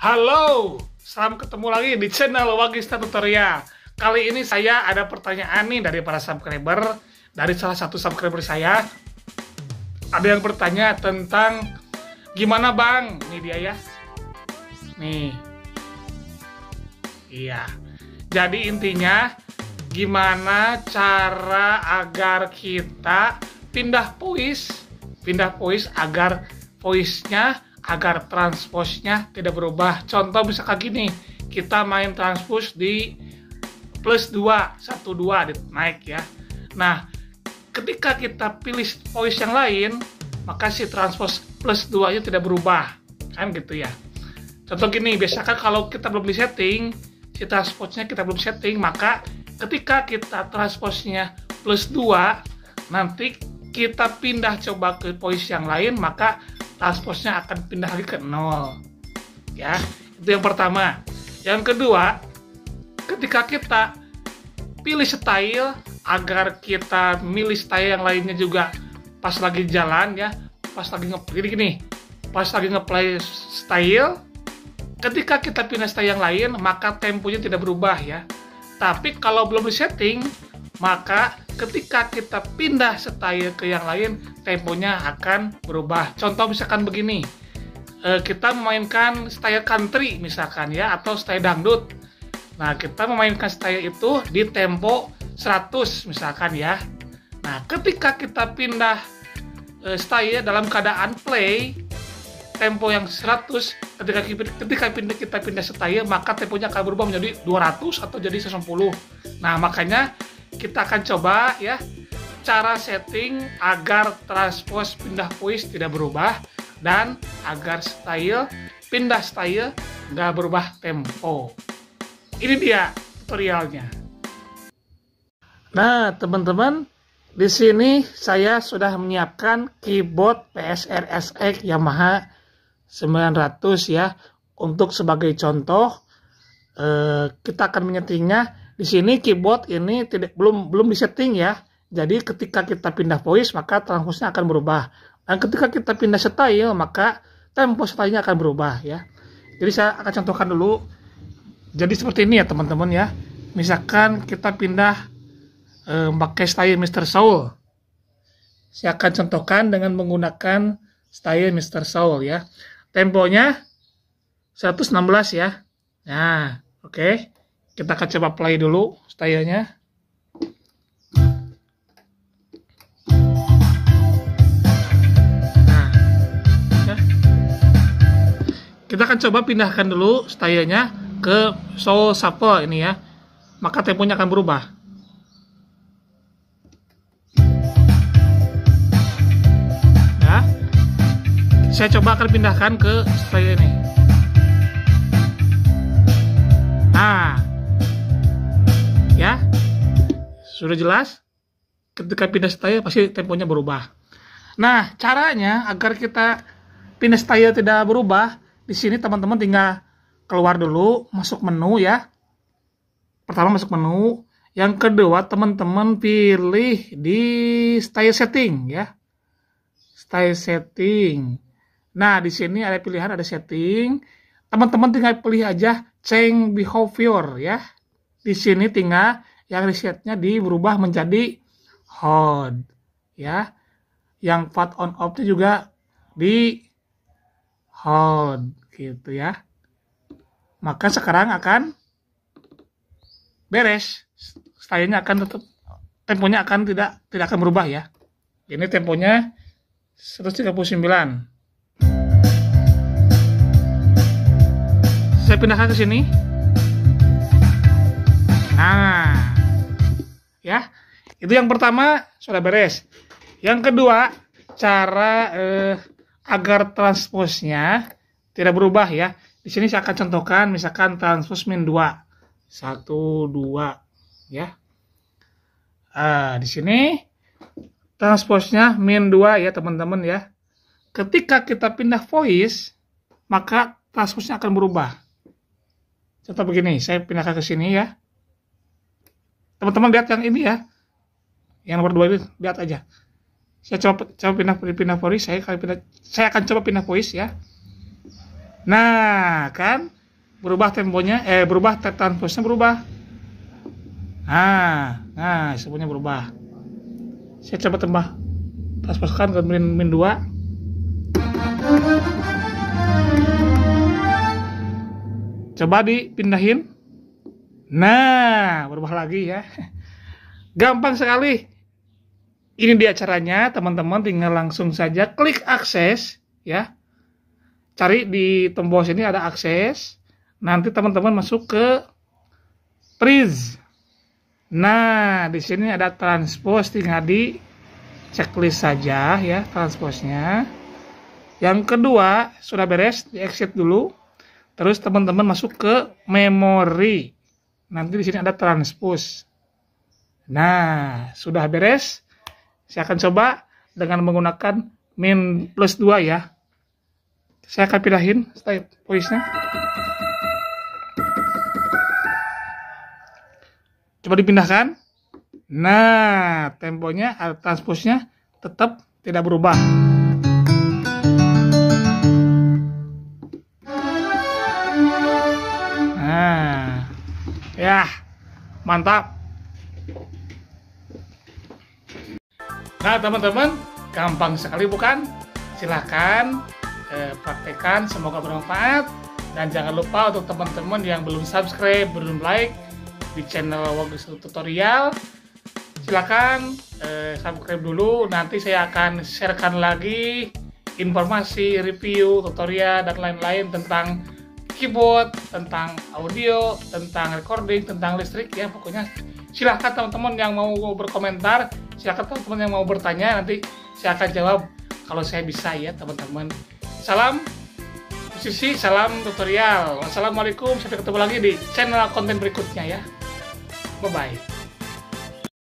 Halo, salam ketemu lagi di channel Wagista Tutorial. Kali ini saya ada pertanyaan nih dari para subscriber, dari salah satu subscriber saya. Ada yang bertanya tentang gimana bang, ini dia ya. Nih, iya. Jadi intinya gimana cara agar kita pindah voice agar voice-nya, agar transposnya tidak berubah. Contoh misalkan gini, kita main transpose di plus 2, 1, 2 naik ya. Nah, ketika kita pilih voice yang lain, maka si transpose plus 2 nya tidak berubah. Kan gitu ya. Contoh gini, biasakan kalau kita belum di setting, si transpose-nya kita belum setting, maka ketika kita transpose-nya plus 2, nanti kita pindah coba ke voice yang lain, maka transpose-nya akan pindah lagi ke 0. Ya, itu yang pertama. Yang kedua, ketika kita pilih style, agar kita milih style yang lainnya juga pas lagi jalan ya, pas lagi ngeplay style, ketika kita pindah style yang lain, maka temponya tidak berubah ya. Tapi kalau belum disetting, maka ketika kita pindah style ke yang lain, temponya akan berubah. Contoh misalkan begini, kita memainkan style country misalkan ya, atau style dangdut. Nah, kita memainkan style itu di tempo 100 misalkan ya. Nah, ketika kita pindah style dalam keadaan play, tempo yang 100, ketika kita pindah style, maka temponya akan berubah menjadi 200 atau jadi 110. Nah, makanya kita akan coba ya cara setting agar transpose pindah voice tidak berubah dan agar pindah style nggak berubah tempo. Ini dia tutorialnya. Nah, teman-teman, di sini saya sudah menyiapkan keyboard PSR SX Yamaha 900 ya. Untuk sebagai contoh, kita akan menyetingnya. Di sini keyboard ini belum disetting ya. Jadi ketika kita pindah voice, maka transpose-nya akan berubah. Dan ketika kita pindah style, maka tempo style-nya akan berubah ya. Jadi saya akan contohkan dulu. Jadi seperti ini ya teman-teman ya. Misalkan kita pindah pakai style Mr. Soul. Saya akan contohkan dengan menggunakan style Mr. Soul ya. Temponya 116 ya. Nah, oke. Kita akan coba play dulu stylenya. Nah, ya. Kita akan coba pindahkan dulu stylenya ke Soul Shuffle ini ya. Maka temponya akan berubah. Ya. Saya coba akan pindahkan ke style ini. Nah, ya, sudah jelas. Ketika pindah style pasti temponya berubah. Nah, caranya agar kita pindah style tidak berubah, di sini teman-teman tinggal keluar dulu, masuk menu ya. Pertama masuk menu, yang kedua teman-teman pilih di style setting ya. Style setting. Nah, di sini ada pilihan, ada setting. Teman-teman tinggal pilih aja change behavior ya. Di sini tinggal yang resetnya berubah menjadi hold ya. Yang path on off-nya juga di hold gitu ya. Maka sekarang akan beres. Stylenya akan tetap, temponya akan tidak akan berubah ya. Ini temponya 139. Saya pindahkan ke sini. Nah, ya, itu yang pertama sudah beres. Yang kedua, cara agar transpose-nya tidak berubah ya. Di sini saya akan contohkan, misalkan transpose min 2, 1, 2, ya. Di sini transpose-nya min 2 ya teman-teman ya. Ketika kita pindah voice, maka transpose-nya akan berubah. Contoh begini, saya pindahkan ke sini ya. Teman-teman lihat yang ini ya. Yang nomor 2 ini, lihat aja. Saya coba pindah voice, saya akan coba pindah voice ya. Nah, kan berubah temponya, berubah transposnya berubah. Nah, semuanya berubah. Saya coba tambah transposkan ke min 2. Coba dipindahin. Nah, berubah lagi ya. Gampang sekali. Ini dia caranya, teman-teman tinggal langsung saja klik akses ya. Cari di tombol sini ada akses. Nanti teman-teman masuk ke freeze. Nah, di sini ada transpose, tinggal di checklist saja ya transposnya. Yang kedua, sudah beres, di exit dulu. Terus teman-teman masuk ke memori. Nanti di sini ada transpose. Nah, sudah beres. Saya akan coba dengan menggunakan min plus 2 ya. Saya akan pindahin style voice-nya. Coba dipindahkan. Nah, temponya, transposnya tetap tidak berubah. Nah, ya, mantap. Nah, teman-teman, gampang sekali bukan? Silahkan praktekkan, semoga bermanfaat. Dan jangan lupa untuk teman-teman yang belum subscribe, belum like di channel Wagus Tutorial, silakan subscribe dulu. Nanti saya akan sharekan lagi informasi, review, tutorial, dan lain-lain tentang keyboard, tentang audio, tentang recording, tentang listrik ya. Pokoknya silahkan teman-teman yang mau berkomentar, silahkan teman-teman yang mau bertanya, nanti saya akan jawab kalau saya bisa ya teman-teman. Salam musisi, salam tutorial. Wassalamualaikum, sampai ketemu lagi di channel konten berikutnya ya. Bye-bye.